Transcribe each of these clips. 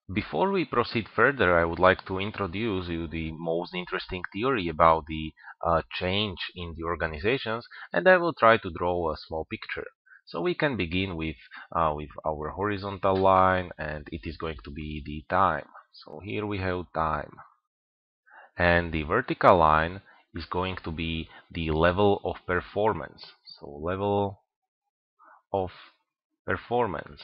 Before we proceed further, I would like to introduce you the most interesting theory about the change in the organizations, and I will try to draw a small picture. So we can begin with our horizontal line, and it is going to be the time. So here we have time, and the vertical line is going to be the level of performance. So level of performance,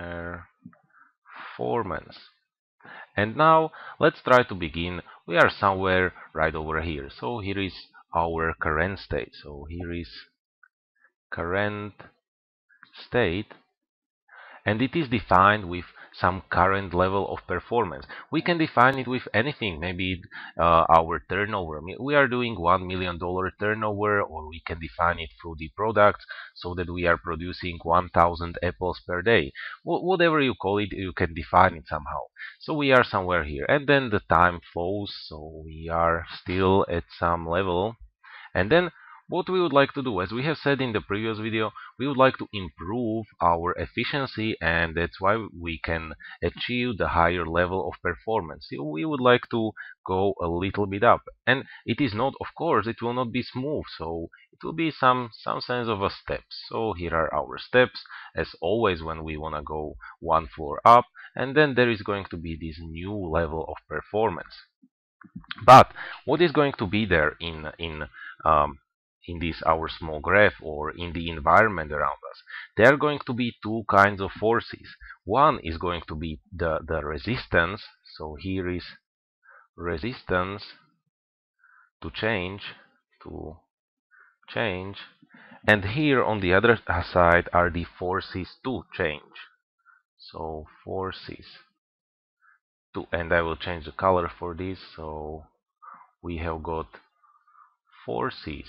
performance. And now let's try to begin. We are somewhere right over here. So here is our current state. So here is current state, and it is defined with some current level of performance. We can define it with anything, maybe our turnover. We are doing $1 million turnover, or we can define it through the products so that we are producing 1,000 apples per day. Whatever you call it, you can define it somehow. So we are somewhere here, and then the time flows, so we are still at some level. And then what we would like to do, as we have said in the previous video, we would like to improve our efficiency, and that's why we can achieve the higher level of performance. So we would like to go a little bit up. And it is not, of course, it will not be smooth, so it will be some sense of a steps. So here are our steps, as always when we want to go one floor up, and then there is going to be this new level of performance. But what is going to be there um, in this our small graph or in the environment around us? There are going to be two kinds of forces. One is going to be the resistance. So here is resistance to to change, and here on the other side are the forces to change. So forces to, and I will change the color for this. So we have got forces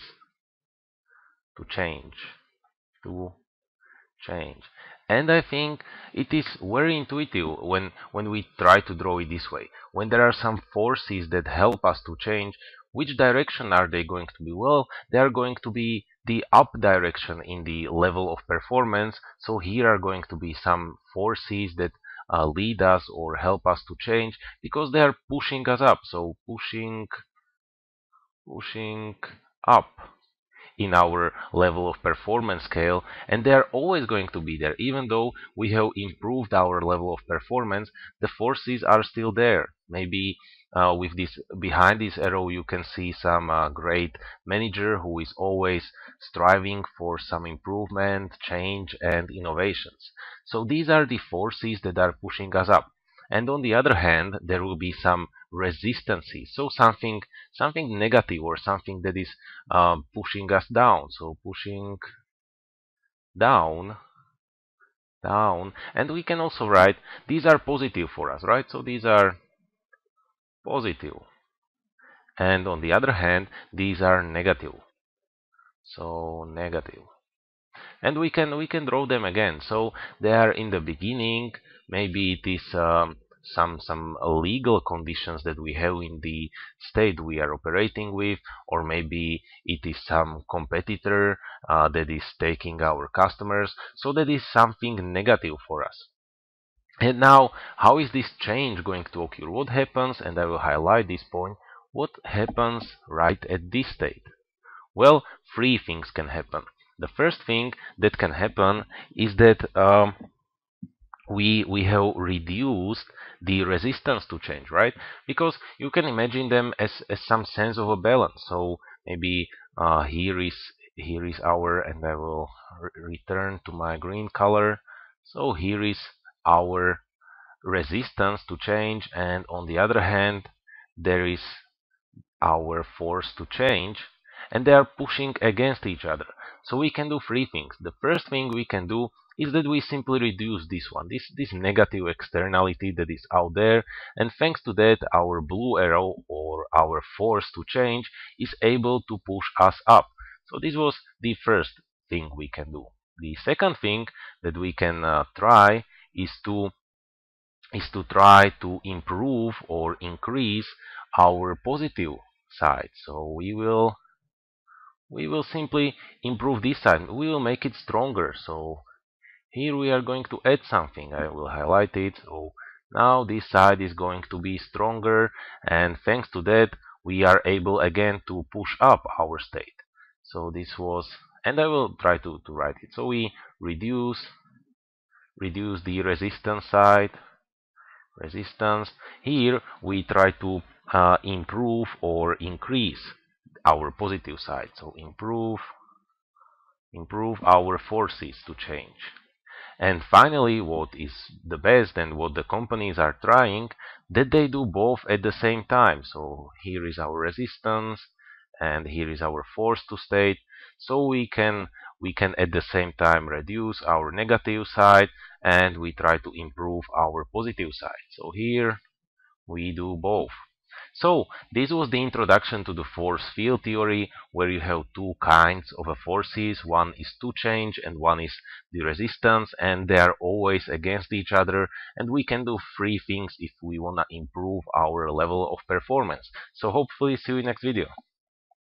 to change to change. And I think it is very intuitive when we try to draw it this way. When there are some forces that help us to change, which direction are they going to be? Well, they are going to be the up direction in the level of performance. So here are going to be some forces that lead us or help us to change because they are pushing us up. So pushing up in our level of performance scale, and they are always going to be there. Even though we have improved our level of performance, the forces are still there. Maybe with this behind this arrow you can see some great manager who is always striving for some improvement, change, and innovations. So these are the forces that are pushing us up. And on the other hand, there will be some resistances, so something negative or something that is pushing us down. So pushing down, down, and we can also write these are positive for us, right? So these are positive, and on the other hand, these are negative. So negative. And we can draw them again. So they are in the beginning. Maybe it is some legal conditions that we have in the state we are operating with, or maybe it is some competitor that is taking our customers. So that is something negative for us. And now, how is this change going to occur? What happens? And I will highlight this point. What happens right at this state? Well, three things can happen. The first thing that can happen is that we have reduced the resistance to change, right? Because you can imagine them as some sense of a balance. So maybe here is our, and I will return to my green color. So here is our resistance to change, and on the other hand, there is our force to change, and they are pushing against each other. So we can do three things. The first thing we can do is that we simply reduce this one, this negative externality that is out there, and thanks to that our blue arrow or our force to change is able to push us up. So this was the first thing we can do. The second thing that we can try is to try to improve or increase our positive side. So we will simply improve this side. We will make it stronger. So here we are going to add something. I will highlight it. So Now this side is going to be stronger, and thanks to that we are able again to push up our state. So this was, and I will try to write it. So we reduce the resistance side, resistance. Here we try to improve or increase our positive side. So improve our forces to change. And finally, what is the best and what the companies are trying, that they do both at the same time. So here is our resistance and here is our force to state. So we can at the same time reduce our negative side and we try to improve our positive side. So here we do both. So this was the introduction to the force field theory, where you have two kinds of forces. One is to change and one is the resistance, and they are always against each other, and we can do three things if we want to improve our level of performance. So hopefully see you in next video.